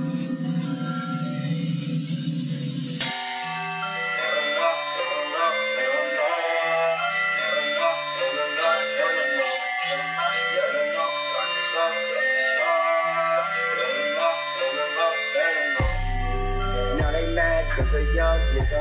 Cause a young nigga,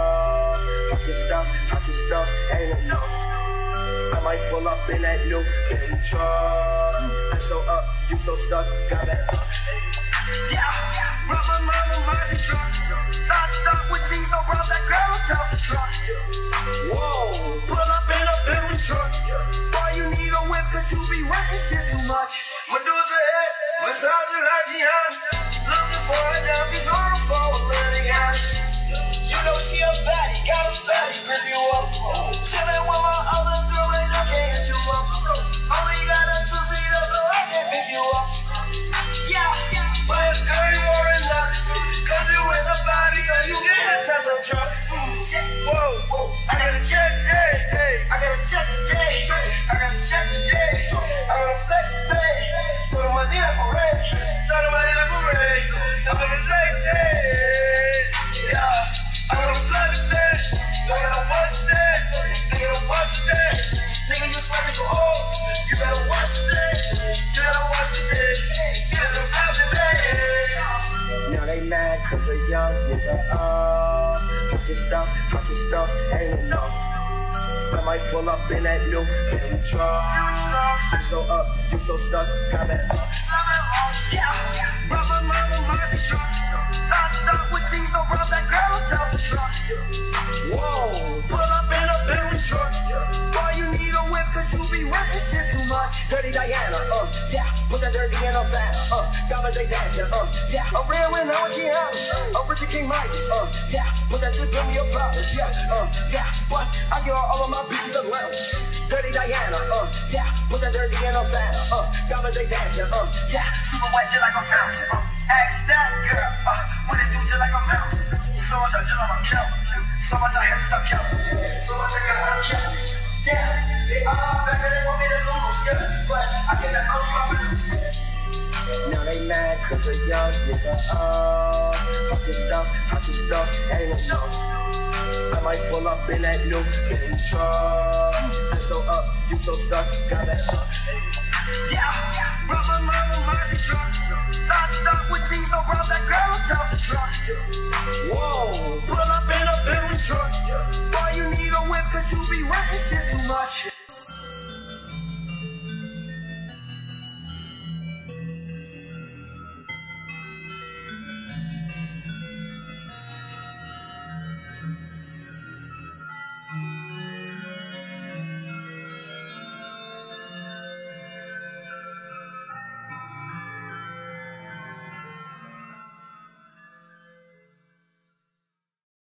pocket stuff, ain't enough. I might pull up in that new Bentley truck. I'm so up, you so stuck, got it. Yeah, brought my mama Marcy truck. Thought stop with T, so brought that girl toss the truck. Whoa, pull up in a Bentley truck. Boy, you need a whip cause you be wetting shit too much. Medusa head, massage like Gianni. Looking for a damn piece on the phone, letting out. You know she a baddie, got him fatty, grip you up. Chillin' with my other girl and I can't hit you up. Only got a two-seater so I can pick you up. Yeah, but girl you are in luck. Cause you is a body so you get a Tesla truck. Whoa, I gotta check, hey, I gotta check today. I gotta check today. I gotta flex today. Put on my dinner for red. Thought of my dinner for red. I'm gonna say, hey, yeah. I gotta fly the fast, I gotta watch that, I gotta watch that. Nigga, you swagger so old, you gotta watch that, you gotta watch that. Get some time today. Now they mad cause a young nigga, pocket stuff, ain't enough. I might pull up in that new Bentley truck. You so up, you so stuck, got that. Yeah, brought my mama Marcy truck. Thought stop with T, so brought that girl toss the truck. Whoa, pull up in a Bentley truck. Boy, you need a whip cause you be wetting shit too much. Dirty Diana, yeah, put that dirty in a fan, diamonds they dancing, yeah, a real winner with Gianni, a Richard King Mike, yeah, put that drip in me your problems, yeah, but I give all of my bitches a lounge. Dirty Diana, yeah, put that dirty in a fan, diamonds they dancing, yeah, super wet just like a fountain, ask that girl, what it do just like a mountain, so much I just on my count, so much I had to stop counting, so much I gotta count, damn, they all better than want me to lose, yeah, but I get that out my blues. Now they mad cause a young nigga, pocket stuff, ain't enough. I might pull up in that new Bentley truck. I'm so up, you so stuck, got it. Yeah, brought my mama Marcy truck. Thought stop with T, so brought that girl toss the truck. Whoa, pull up in a Bentley truck. Boy, you need a whip cause you be wetting shit too much.